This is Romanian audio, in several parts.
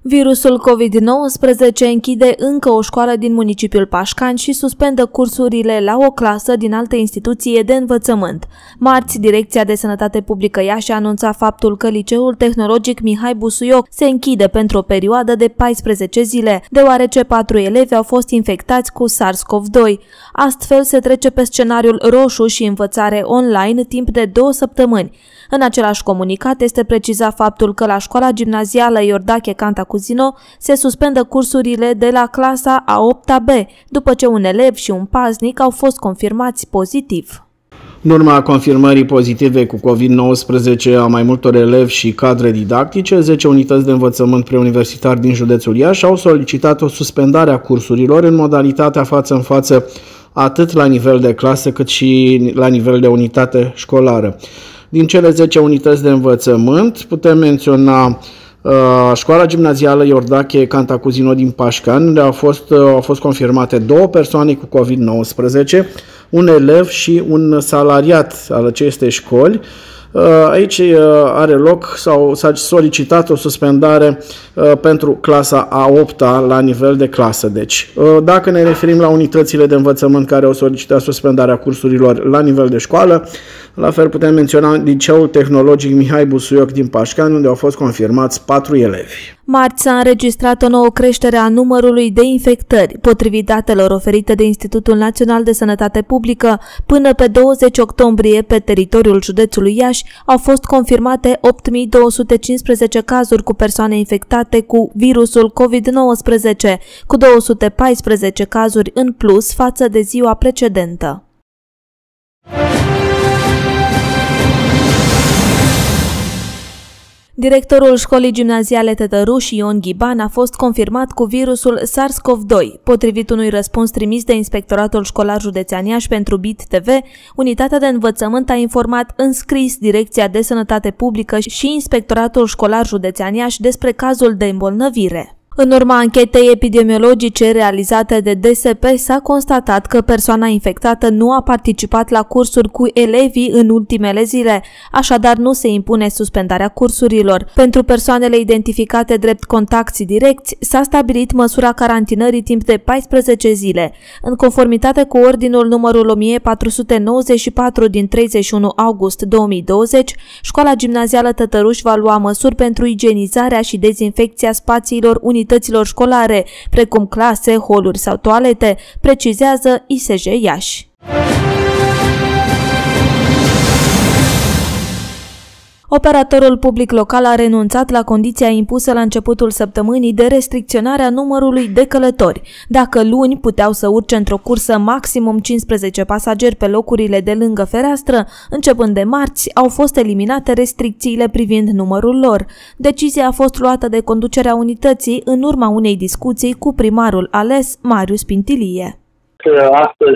Virusul COVID-19 închide încă o școală din municipiul Pașcani și suspendă cursurile la o clasă din altă instituție de învățământ. Marți, Direcția de Sănătate Publică Iași a anunțat faptul că Liceul Tehnologic Mihai Busuioc se închide pentru o perioadă de 14 zile, deoarece 4 elevi au fost infectați cu SARS-CoV-2. Astfel se trece pe scenariul roșu și învățare online timp de 2 săptămâni. În același comunicat este precizat faptul că la școala gimnazială Iordache Cantacuzino se suspendă cursurile de la clasa a 8-a B, după ce un elev și un paznic au fost confirmați pozitiv. În urma confirmării pozitive cu COVID-19 a mai multor elevi și cadre didactice, 10 unități de învățământ preuniversitar din județul Iași au solicitat o suspendare a cursurilor în modalitatea față în față, atât la nivel de clasă cât și la nivel de unitate școlară. Din cele 10 unități de învățământ putem menționa școala gimnazială Iordache Cantacuzino din Pașcani, unde au fost confirmate 2 persoane cu COVID-19, un elev și un salariat al acestei școli. Aici are loc sau s-a solicitat o suspendare pentru clasa a 8-a la nivel de clasă. Deci, dacă ne referim la unitățile de învățământ care au solicitat suspendarea cursurilor la nivel de școală, la fel putem menționa Liceul Tehnologic Mihai Busuioc din Pașcani, unde au fost confirmați 4 elevi. Marți s-a înregistrat o nouă creștere a numărului de infectări. Potrivit datelor oferite de Institutul Național de Sănătate Publică, până pe 20 octombrie, pe teritoriul județului Iași, au fost confirmate 8.215 cazuri cu persoane infectate cu virusul COVID-19, cu 214 cazuri în plus față de ziua precedentă. Directorul școlii gimnaziale Tătăruș, Ion Ghiban, a fost confirmat cu virusul SARS-CoV-2. Potrivit unui răspuns trimis de Inspectoratul Școlar Județean Iași pentru BIT TV, unitatea de învățământ a informat în scris Direcția de Sănătate Publică și Inspectoratul Școlar Județean Iași despre cazul de îmbolnăvire. În urma anchetei epidemiologice realizate de DSP, s-a constatat că persoana infectată nu a participat la cursuri cu elevii în ultimele zile, așadar nu se impune suspendarea cursurilor. Pentru persoanele identificate drept contacti direcți, s-a stabilit măsura carantinării timp de 14 zile. În conformitate cu ordinul numărul 1494 din 31 august 2020, școala gimnazială Tătăruș va lua măsuri pentru igienizarea și dezinfecția spațiilor unităților școlare, precum clase, holuri sau toalete, precizează ISJ Iași. Operatorul public local a renunțat la condiția impusă la începutul săptămânii de restricționarea numărului de călători. Dacă luni puteau să urce într-o cursă maximum 15 pasageri pe locurile de lângă fereastră, începând de marți, au fost eliminate restricțiile privind numărul lor. Decizia a fost luată de conducerea unității în urma unei discuții cu primarul ales, Marius Pintilie. Astăzi,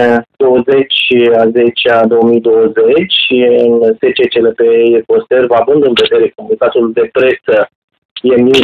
20/10/2020, în SCCLP Ecoserv, având în vedere comunicatul de presă emis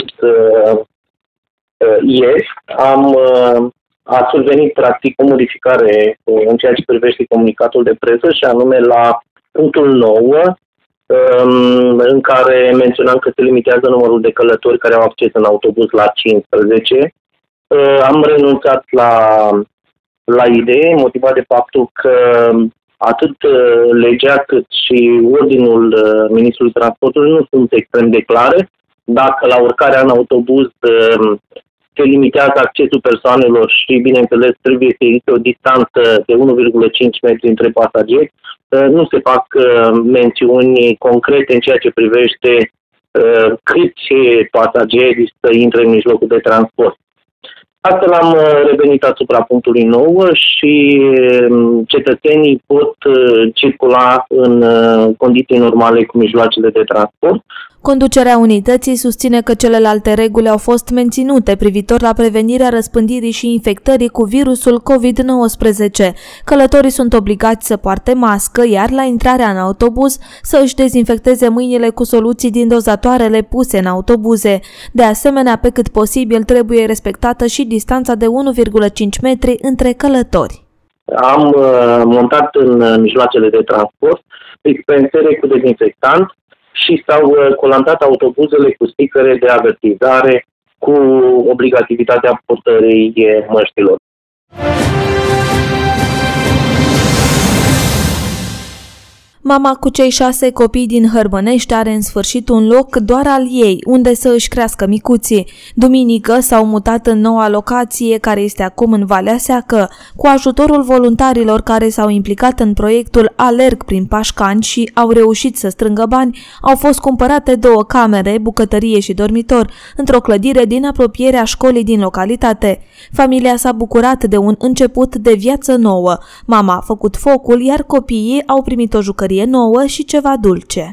ieri, a survenit practic o modificare în ceea ce privește comunicatul de presă, și anume la punctul 9, în care menționam că se limitează numărul de călători care au acces în autobuz la 15. Am renunțat la idee, motivat de faptul că atât legea cât și ordinul Ministrului Transportului nu sunt extrem de clare. Dacă la urcarea în autobuz se limitează accesul persoanelor și, bineînțeles, trebuie să existe o distanță de 1,5 metri între pasageri, nu se fac mențiuni concrete în ceea ce privește câți pasageri să intre în mijlocul de transport. Astfel am revenit asupra punctului 9 și cetățenii pot circula în condiții normale cu mijloacele de transport. Conducerea unității susține că celelalte reguli au fost menținute privitor la prevenirea răspândirii și infectării cu virusul COVID-19. Călătorii sunt obligați să poarte mască, iar la intrarea în autobuz să își dezinfecteze mâinile cu soluții din dozatoarele puse în autobuze. De asemenea, pe cât posibil, trebuie respectată și distanța de 1,5 metri între călători. Am montat în mijloacele de transport dispensere cu dezinfectant și s-au colantat autobuzele cu sticăre de avertizare cu obligativitatea purtării măștilor. Mama cu cei 6 copii din Hărbănești are în sfârșit un loc doar al ei, unde să își crească micuții. Duminică s-au mutat în noua locație, care este acum în Valea Seacă. Cu ajutorul voluntarilor care s-au implicat în proiectul Alerg prin Pașcani și au reușit să strângă bani, au fost cumpărate 2 camere, bucătărie și dormitor, într-o clădire din apropierea școlii din localitate. Familia s-a bucurat de un început de viață nouă. Mama a făcut focul, iar copiii au primit o jucărie nouă și ceva dulce.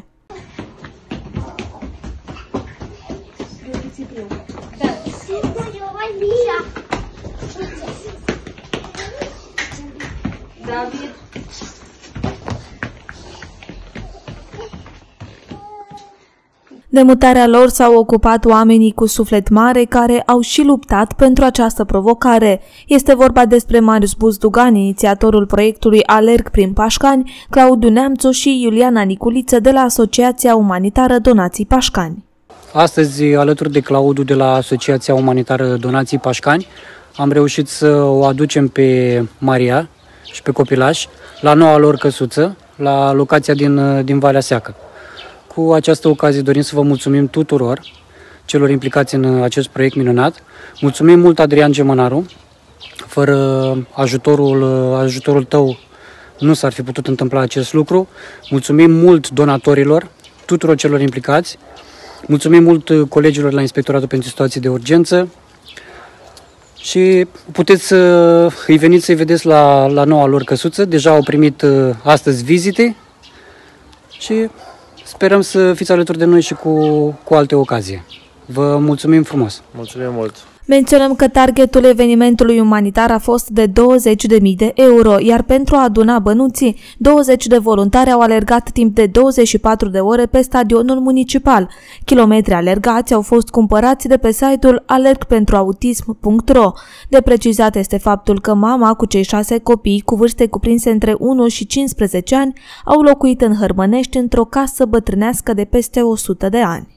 De mutarea lor s-au ocupat oamenii cu suflet mare care au și luptat pentru această provocare. Este vorba despre Marius Buzdugan, inițiatorul proiectului Alerg prin Pașcani, Claudiu Neamțu și Iuliana Niculiță de la Asociația Umanitară Donații Pașcani. Astăzi, alături de Claudiu de la Asociația Umanitară Donații Pașcani, am reușit să o aducem pe Maria și pe copilași la noua lor căsuță, la locația din Valea Seacă. Cu această ocazie dorim să vă mulțumim tuturor celor implicați în acest proiect minunat. Mulțumim mult, Adrian Gemănaru. Fără ajutorul tău nu s-ar fi putut întâmpla acest lucru. Mulțumim mult donatorilor, tuturor celor implicați. Mulțumim mult colegilor la Inspectoratul pentru Situații de Urgență. Și puteți îi veniți să-i vedeți la noua lor căsuță. Deja au primit astăzi vizite și sperăm să fiți alături de noi și cu alte ocazii. Vă mulțumim frumos! Mulțumim mult! Menționăm că targetul evenimentului umanitar a fost de 20.000 de euro, iar pentru a aduna bănuții, 20 de voluntari au alergat timp de 24 de ore pe stadionul municipal. Kilometri alergați au fost cumpărați de pe site-ul alergpentroautism.ro. De precizat este faptul că mama cu cei 6 copii cu vârste cuprinse între 1 și 15 ani au locuit în Hărbănești într-o casă bătrânească de peste 100 de ani.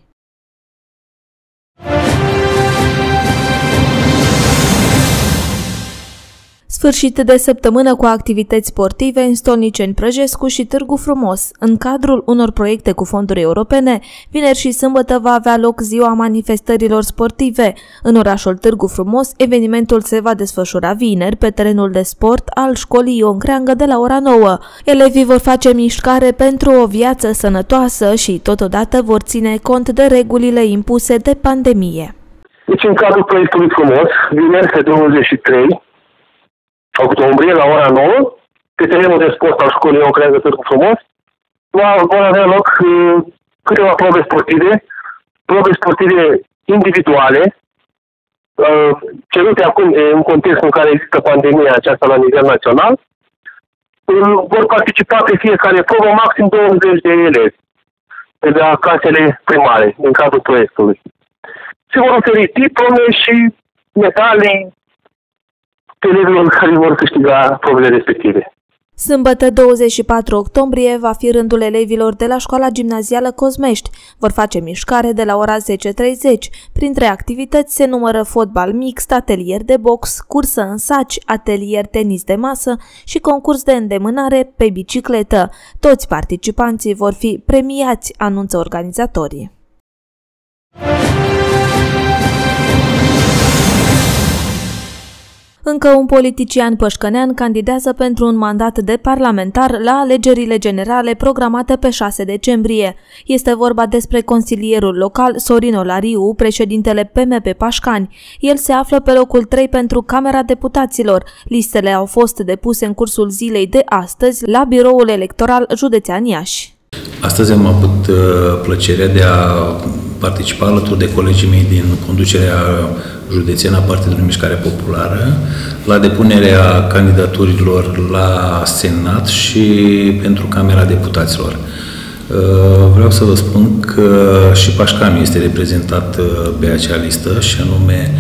Sfârșit de săptămână cu activități sportive în Stolniceni, Prăjescu și Târgu Frumos. În cadrul unor proiecte cu fonduri europene, vineri și sâmbătă va avea loc ziua manifestărilor sportive. În orașul Târgu Frumos, evenimentul se va desfășura vineri pe terenul de sport al școlii Ion Creangă de la ora 9. Elevii vor face mișcare pentru o viață sănătoasă și totodată vor ține cont de regulile impuse de pandemie. Deci în cadrul proiectului Frumos, vineri pe 23 octombrie, la ora 9, pe terenul de sport al școlii Ion Creangă Târgu Frumos, vor avea loc câteva probe sportive individuale, cerute acum în contextul în care există pandemia aceasta la nivel național. Vor participa pe fiecare probă maxim 20 de elevi de la clasele primare, din cadrul proiectului. Se vor oferi diplome și medalii elevilor care vor câștiga probele respective. Sâmbătă 24 octombrie va fi rândul elevilor de la școala gimnazială Cosmești. Vor face mișcare de la ora 10:30. Printre activități se numără fotbal mixt, atelier de box, cursă în saci, atelier tenis de masă și concurs de îndemânare pe bicicletă. Toți participanții vor fi premiați, anunță organizatorii. Încă un politician pășcănean candidează pentru un mandat de parlamentar la alegerile generale programate pe 6 decembrie. Este vorba despre consilierul local Sorin Olariu, președintele PMP Pașcani. El se află pe locul 3 pentru Camera Deputaților. Listele au fost depuse în cursul zilei de astăzi la Biroul Electoral Județean Iași. Astăzi am avut plăcerea de a participa alături de colegii mei din conducerea județeană a Partidului Mișcare Populară la depunerea candidaturilor la Senat și pentru Camera Deputaților. Vreau să vă spun că și Pașcani este reprezentat pe acea listă și anume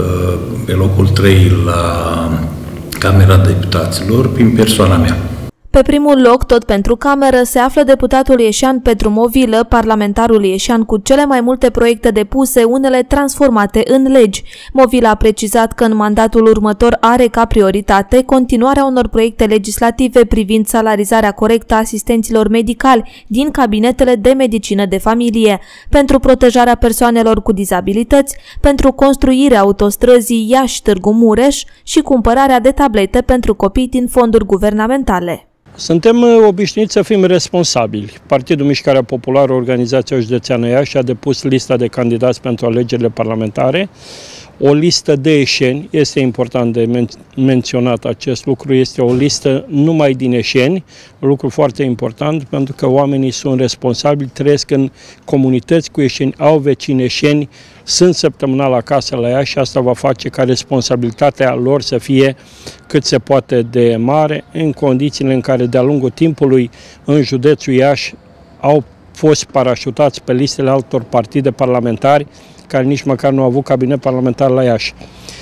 pe locul 3 la Camera Deputaților prin persoana mea. Pe primul loc, tot pentru cameră, se află deputatul ieșean Petru Movilă, parlamentarul ieșean cu cele mai multe proiecte depuse, unele transformate în legi. Movilă a precizat că în mandatul următor are ca prioritate continuarea unor proiecte legislative privind salarizarea corectă a asistenților medicali din cabinetele de medicină de familie, pentru protejarea persoanelor cu dizabilități, pentru construirea autostrăzii Iași-Târgu Mureș și cumpărarea de tablete pentru copii din fonduri guvernamentale. Suntem obișnuiți să fim responsabili. Partidul Mișcarea Populară, Organizația Județeană Iași, a depus lista de candidați pentru alegerile parlamentare. O listă de ieșeni, este important de menționat acest lucru, este o listă numai din ieșeni, un lucru foarte important pentru că oamenii sunt responsabili, trăiesc în comunități cu ieșeni, au vecini ieșeni, sunt săptămânal acasă la Iași și asta va face ca responsabilitatea lor să fie cât se poate de mare în condițiile în care de-a lungul timpului în județul Iași au fost parașutați pe listele altor partide parlamentari care nici măcar nu au avut cabinet parlamentar la Iași.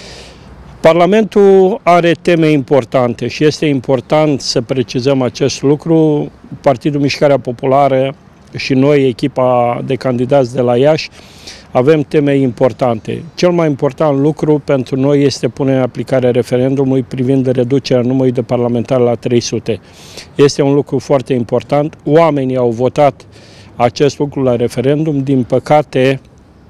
Parlamentul are teme importante și este important să precizăm acest lucru. Partidul Mișcarea Populară și noi, echipa de candidați de la Iași, avem teme importante. Cel mai important lucru pentru noi este punerea în aplicare a referendumului privind reducerea numărului de parlamentari la 300. Este un lucru foarte important. Oamenii au votat acest lucru la referendum. Din păcate,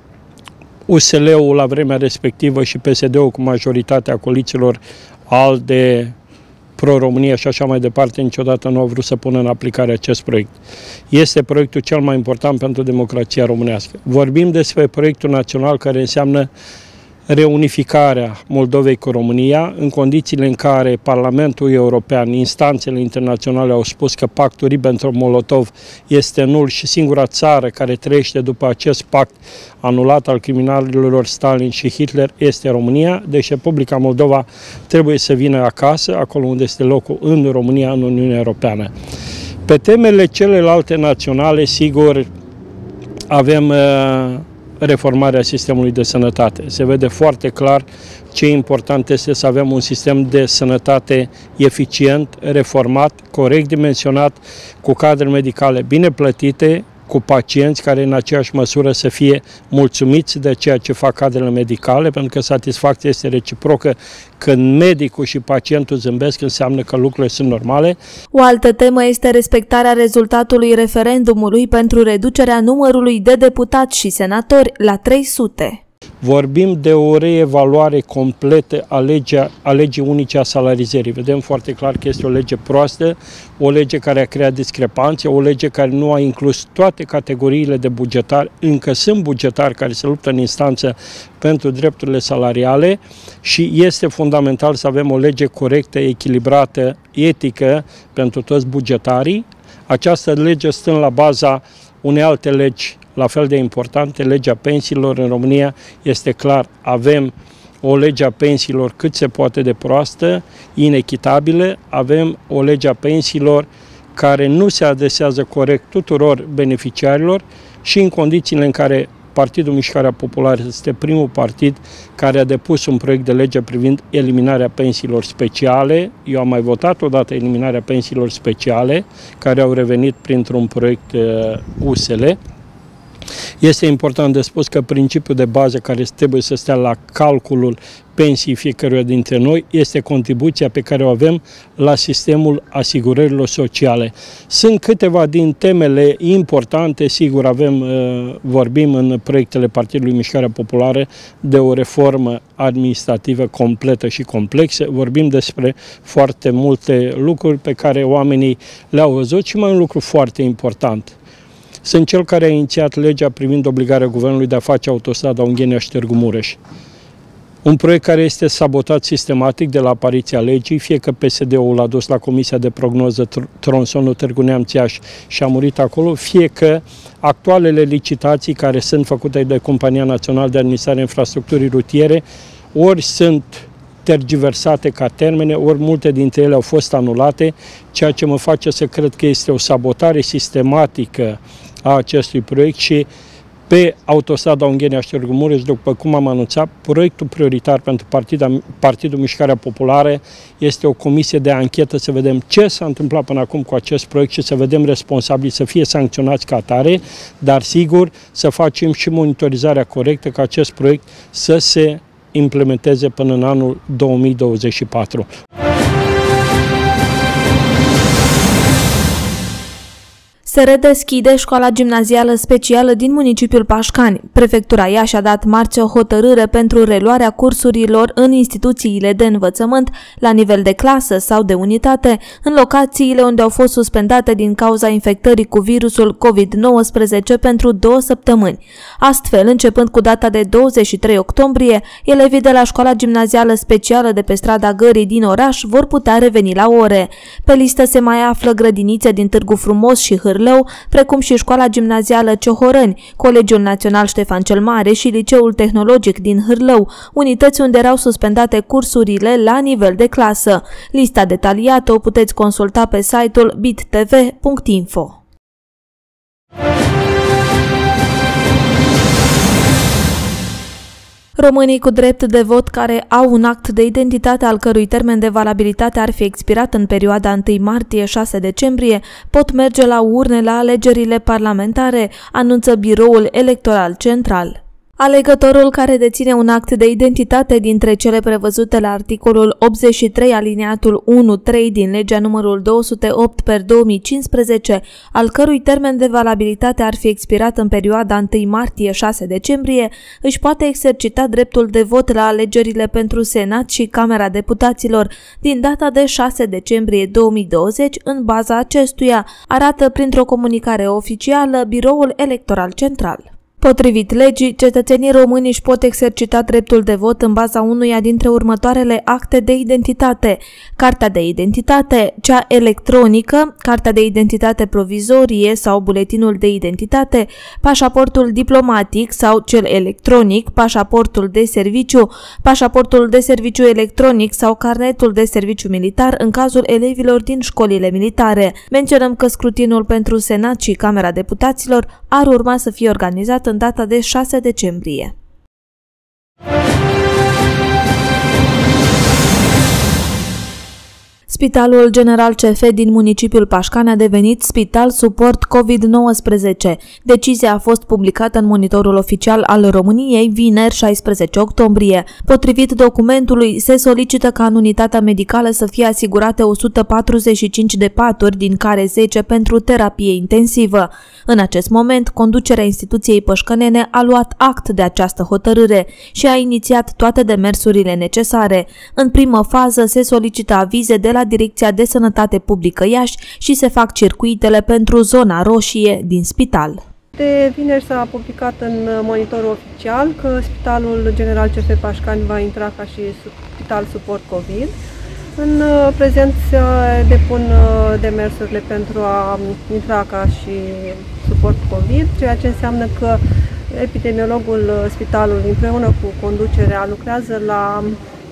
USL-ul la vremea respectivă și PSD-ul cu majoritatea coalițiilor ALDE, Pro-România și așa mai departe, niciodată nu au vrut să pună în aplicare acest proiect. Este proiectul cel mai important pentru democrația românească. Vorbim despre proiectul național care înseamnă reunificarea Moldovei cu România, în condițiile în care Parlamentul European, instanțele internaționale au spus că pactul Ribbentrop-Molotov este nul și singura țară care trăiește după acest pact anulat al criminalilor Stalin și Hitler este România, deci Republica Moldova trebuie să vină acasă, acolo unde este locul în România, în Uniunea Europeană. Pe temele celelalte naționale, sigur, avem reformarea sistemului de sănătate. Se vede foarte clar ce important este să avem un sistem de sănătate eficient, reformat, corect dimensionat, cu cadre medicale bine plătite, cu pacienți care în aceeași măsură să fie mulțumiți de ceea ce fac cadrele medicale, pentru că satisfacția este reciprocă. Când medicul și pacientul zâmbesc, înseamnă că lucrurile sunt normale. O altă temă este respectarea rezultatului referendumului pentru reducerea numărului de deputați și senatori la 300. Vorbim de o reevaluare completă a legii unice a salarizării. Vedem foarte clar că este o lege proastă, o lege care a creat discrepanțe, o lege care nu a inclus toate categoriile de bugetari. Încă sunt bugetari care se luptă în instanță pentru drepturile salariale și este fundamental să avem o lege corectă, echilibrată, etică pentru toți bugetarii. Această lege stând la baza unei alte legi la fel de importante, legea pensiilor în România, este clar, avem o lege a pensiilor cât se poate de proastă, inechitabilă, avem o lege a pensiilor care nu se adresează corect tuturor beneficiarilor și în condițiile în care Partidul Mișcarea Populară este primul partid care a depus un proiect de lege privind eliminarea pensiilor speciale. Eu am mai votat odată eliminarea pensiilor speciale, care au revenit printr-un proiect USL. Este important de spus că principiul de bază care trebuie să stea la calculul pensiei fiecăruia dintre noi este contribuția pe care o avem la sistemul asigurărilor sociale. Sunt câteva din temele importante, sigur vorbim în proiectele Partidului Mișcarea Populară de o reformă administrativă completă și complexă, vorbim despre foarte multe lucruri pe care oamenii le-au văzut și mai un lucru foarte important. Sunt cel care a inițiat legea privind obligarea guvernului de a face autostrada Unghenia-Târgu Mureș. Un proiect care este sabotat sistematic de la apariția legii, fie că PSD-ul l-a dus la Comisia de Prognoză tronsonul Târgu Neamț-Iași și a murit acolo, fie că actualele licitații care sunt făcute de Compania Națională de Administrare a Infrastructurii Rutiere, ori sunt tergiversate ca termene, ori multe dintre ele au fost anulate, ceea ce mă face să cred că este o sabotare sistematică a acestui proiect și pe autostrada Unghenia-Târgu Mureș, după cum am anunțat, proiectul prioritar pentru Partidul Mișcarea Populară este o comisie de anchetă să vedem ce s-a întâmplat până acum cu acest proiect și să vedem responsabilii să fie sancționați ca atare, dar sigur să facem și monitorizarea corectă ca acest proiect să se implementeze până în anul 2024. Se redeschide școala gimnazială specială din municipiul Pașcani. Prefectura Iași a dat marți o hotărâre pentru reluarea cursurilor în instituțiile de învățământ la nivel de clasă sau de unitate, în locațiile unde au fost suspendate din cauza infectării cu virusul COVID-19 pentru 2 săptămâni. Astfel, începând cu data de 23 octombrie, elevii de la școala gimnazială specială de pe strada Gării din oraș vor putea reveni la ore. Pe listă se mai află grădinițe din Târgu Frumos și Hârlău, precum și școala gimnazială Ciohorăni, Colegiul Național Ștefan cel Mare și Liceul Tehnologic din Hârlău, unități unde erau suspendate cursurile la nivel de clasă. Lista detaliată o puteți consulta pe site-ul bittv.info. Românii cu drept de vot care au un act de identitate al cărui termen de valabilitate ar fi expirat în perioada 1 martie-6 decembrie pot merge la urne la alegerile parlamentare, anunță Biroul Electoral Central. Alegătorul care deține un act de identitate dintre cele prevăzute la articolul 83 alineatul 1-3 din legea numărul 208/2015, al cărui termen de valabilitate ar fi expirat în perioada 1 martie-6 decembrie, își poate exercita dreptul de vot la alegerile pentru Senat și Camera Deputaților din data de 6 decembrie 2020 în baza acestuia, arată printr-o comunicare oficială Biroul Electoral Central. Potrivit legii, cetățenii români își pot exercita dreptul de vot în baza unuia dintre următoarele acte de identitate: cartea de identitate, cea electronică, cartea de identitate provizorie sau buletinul de identitate, pașaportul diplomatic sau cel electronic, pașaportul de serviciu electronic sau carnetul de serviciu militar în cazul elevilor din școlile militare. Menționăm că scrutinul pentru Senat și Camera Deputaților ar urma să fie organizat în data de 6 decembrie. Spitalul General CF din municipiul Pașcani a devenit spital suport COVID-19. Decizia a fost publicată în Monitorul Oficial al României vineri 16 octombrie. Potrivit documentului, se solicită ca în unitatea medicală să fie asigurate 145 de paturi, din care 10 pentru terapie intensivă. În acest moment, conducerea instituției pășcănene a luat act de această hotărâre și a inițiat toate demersurile necesare. În primă fază se solicită avize de la Direcția de Sănătate Publică Iași și se fac circuitele pentru zona roșie din spital. De vineri s-a publicat în Monitorul Oficial că Spitalul General CF Pașcani va intra ca și spital suport COVID. În prezent se depun demersurile pentru a intra ca și suport COVID, ceea ce înseamnă că epidemiologul spitalului împreună cu conducerea lucrează la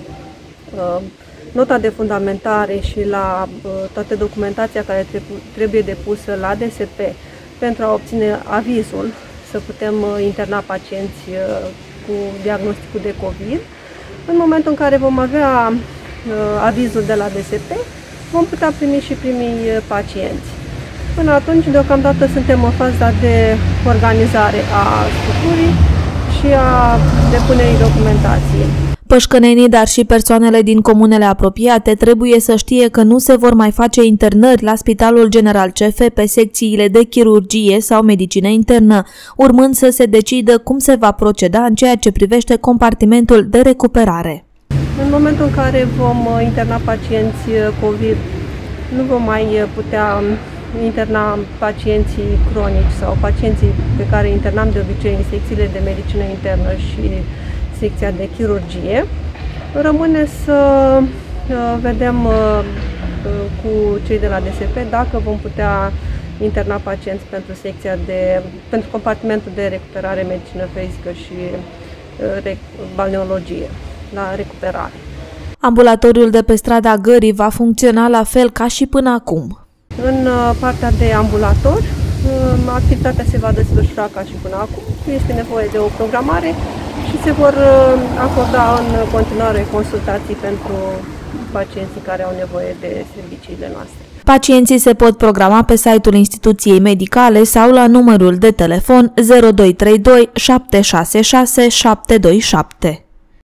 nota de fundamentare și la toată documentația care trebuie depusă la DSP pentru a obține avizul să putem interna pacienți cu diagnosticul de COVID. În momentul în care vom avea avizul de la DSP, vom putea primi și primii pacienți. Până atunci, deocamdată, suntem în faza de organizare a structurii și a depunerii documentației. Pășcănenii, dar și persoanele din comunele apropiate trebuie să știe că nu se vor mai face internări la Spitalul General CF pe secțiile de chirurgie sau medicină internă, urmând să se decidă cum se va proceda în ceea ce privește compartimentul de recuperare. În momentul în care vom interna pacienți COVID, nu vom mai putea interna pacienții cronici sau pacienții pe care internam de obicei în secțiile de medicină internă și secția de chirurgie. Rămâne să vedem cu cei de la DSP dacă vom putea interna pacienți pentru compartimentul de recuperare, medicină fizică și balneologie la recuperare. Ambulatoriul de pe strada Gării va funcționa la fel ca și până acum. În partea de ambulator Activitatea se va desfășura ca și până acum. Este nevoie de o programare și se vor acorda în continuare consultații pentru pacienții care au nevoie de serviciile noastre. Pacienții se pot programa pe site-ul instituției medicale sau la numărul de telefon 0232 766 727.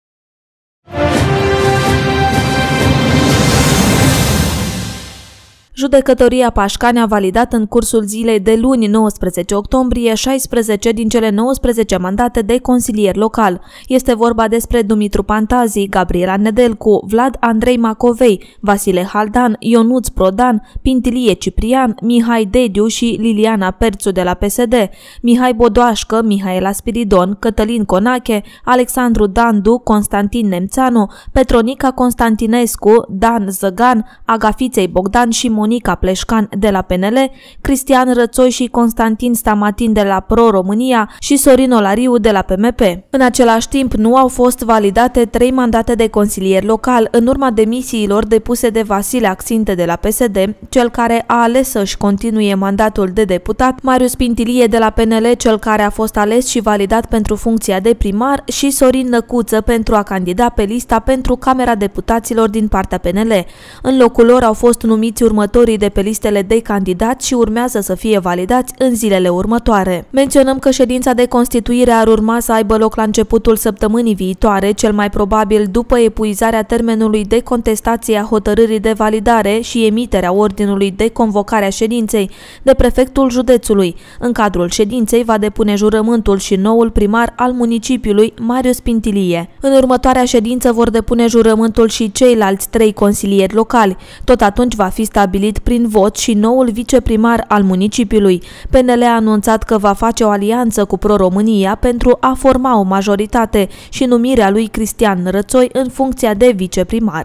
Judecătoria Pașcani a validat în cursul zilei de luni 19 octombrie 16 din cele 19 mandate de consilier local. Este vorba despre Dumitru Pantazi, Gabriela Nedelcu, Vlad Andrei Macovei, Vasile Haldan, Ionuț Prodan, Pintilie Ciprian, Mihai Dediu și Liliana Perțu de la PSD, Mihai Bodoașcă, Mihaela Spiridon, Cătălin Conache, Alexandru Dandu, Constantin Nemțanu, Petronica Constantinescu, Dan Zăgan, Agafiței Bogdan și Monica Pleșcan de la PNL, Cristian Rățoi și Constantin Stamatin de la Pro-România și Sorin Olariu de la PMP. În același timp, nu au fost validate 3 mandate de consilier local în urma demisiilor depuse de Vasile Axinte de la PSD, cel care a ales să-și continue mandatul de deputat, Marius Pintilie de la PNL, cel care a fost ales și validat pentru funcția de primar, și Sorin Năcuță pentru a candida pe lista pentru Camera Deputaților din partea PNL. În locul lor au fost numiți următorii de pe listele de candidați și urmează să fie validați în zilele următoare. Menționăm că ședința de constituire ar urma să aibă loc la începutul săptămânii viitoare, cel mai probabil după epuizarea termenului de contestație a hotărârii de validare și emiterea ordinului de convocare a ședinței de prefectul județului. În cadrul ședinței va depune jurământul și noul primar al municipiului, Marius Pintilie. În următoarea ședință vor depune jurământul și ceilalți 3 consilieri locali. Tot atunci va fi stabilit prin vot și noul viceprimar al municipiului. PNL a anunțat că va face o alianță cu Pro-România pentru a forma o majoritate și numirea lui Cristian Rățoi în funcția de viceprimar.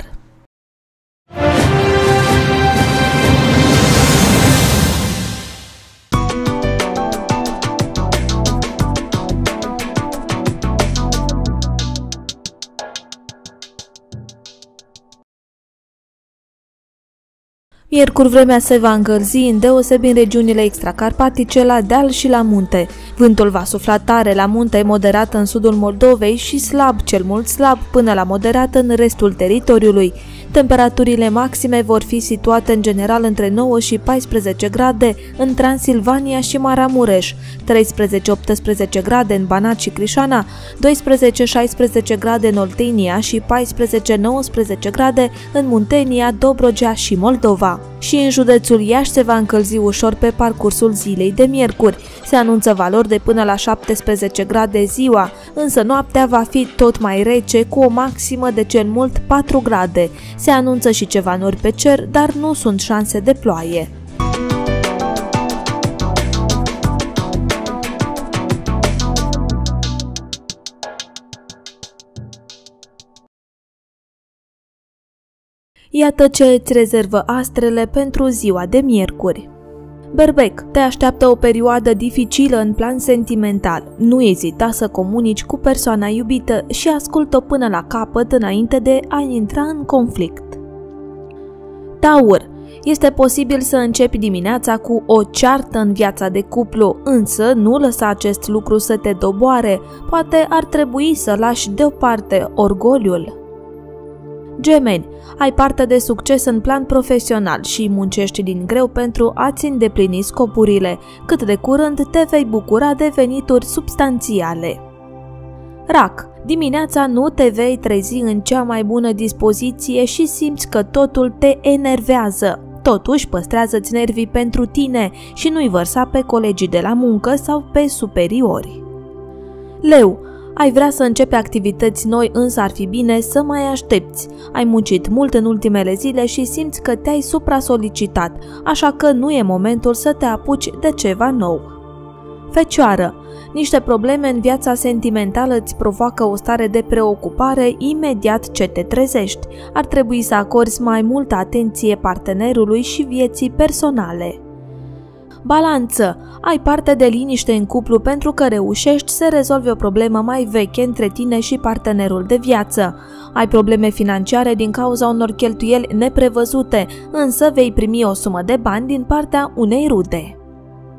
Miercuri vremea se va încălzi, îndeosebi în regiunile extracarpatice, la deal și la munte. Vântul va sufla tare la munte, moderat în sudul Moldovei și slab, cel mult slab, până la moderat în restul teritoriului. Temperaturile maxime vor fi situate în general între 9 și 14 grade în Transilvania și Maramureș, 13-18 grade în Banat și Crișana, 12-16 grade în Oltenia și 14-19 grade în Muntenia, Dobrogea și Moldova. Și în județul Iași se va încălzi ușor pe parcursul zilei de miercuri. Se anunță valori de până la 17 grade ziua, însă noaptea va fi tot mai rece, cu o maximă de cel mult 4 grade. Se anunță și ceva nori pe cer, dar nu sunt șanse de ploaie. Iată ce îți rezervă astrele pentru ziua de miercuri. Berbec, te așteaptă o perioadă dificilă în plan sentimental. Nu ezita să comunici cu persoana iubită și ascultă-o până la capăt înainte de a intra în conflict. Taur, este posibil să începi dimineața cu o ceartă în viața de cuplu, însă nu lăsa acest lucru să te doboare. Poate ar trebui să lași deoparte orgoliul. Gemeni, ai parte de succes în plan profesional și muncești din greu pentru a-ți îndeplini scopurile. Cât de curând te vei bucura de venituri substanțiale. Rac, dimineața nu te vei trezi în cea mai bună dispoziție și simți că totul te enervează. Totuși, păstrează-ți nervii pentru tine și nu-i vărsa pe colegii de la muncă sau pe superiori. Leu, ai vrea să începi activități noi, însă ar fi bine să mai aștepți. Ai muncit mult în ultimele zile și simți că te-ai supra-solicitat, așa că nu e momentul să te apuci de ceva nou. Fecioară, niște probleme în viața sentimentală îți provoacă o stare de preocupare imediat ce te trezești. Ar trebui să acorzi mai multă atenție partenerului și vieții personale. Balanță, ai parte de liniște în cuplu pentru că reușești să rezolvi o problemă mai veche între tine și partenerul de viață. Ai probleme financiare din cauza unor cheltuieli neprevăzute, însă vei primi o sumă de bani din partea unei rude.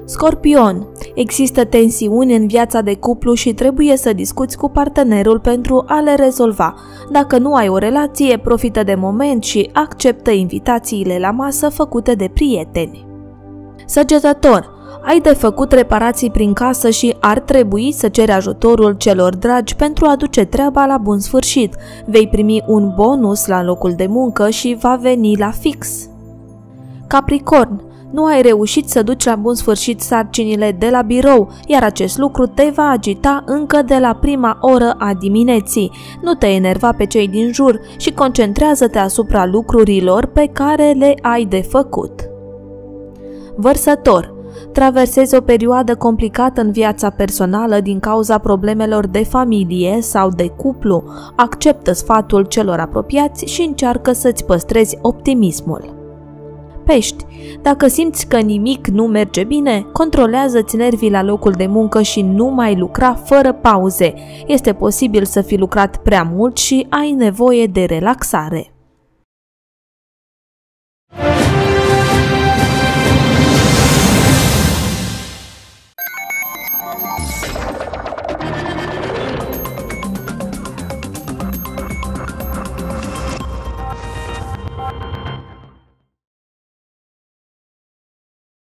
Scorpion. Există tensiuni în viața de cuplu și trebuie să discuți cu partenerul pentru a le rezolva. Dacă nu ai o relație, profită de moment și acceptă invitațiile la masă făcute de prieteni. Săgetător. Ai de făcut reparații prin casă și ar trebui să ceri ajutorul celor dragi pentru a duce treaba la bun sfârșit. Vei primi un bonus la locul de muncă și va veni la fix. Capricorn. Nu ai reușit să duci la bun sfârșit sarcinile de la birou, iar acest lucru te va agita încă de la prima oră a dimineții. Nu te enerva pe cei din jur și concentrează-te asupra lucrurilor pe care le ai de făcut. Vărsător. Traversezi o perioadă complicată în viața personală din cauza problemelor de familie sau de cuplu. Acceptă sfatul celor apropiați și încearcă să-ți păstrezi optimismul. Pești. Dacă simți că nimic nu merge bine, controlează-ți nervii la locul de muncă și nu mai lucra fără pauze. Este posibil să fi lucrat prea mult și ai nevoie de relaxare.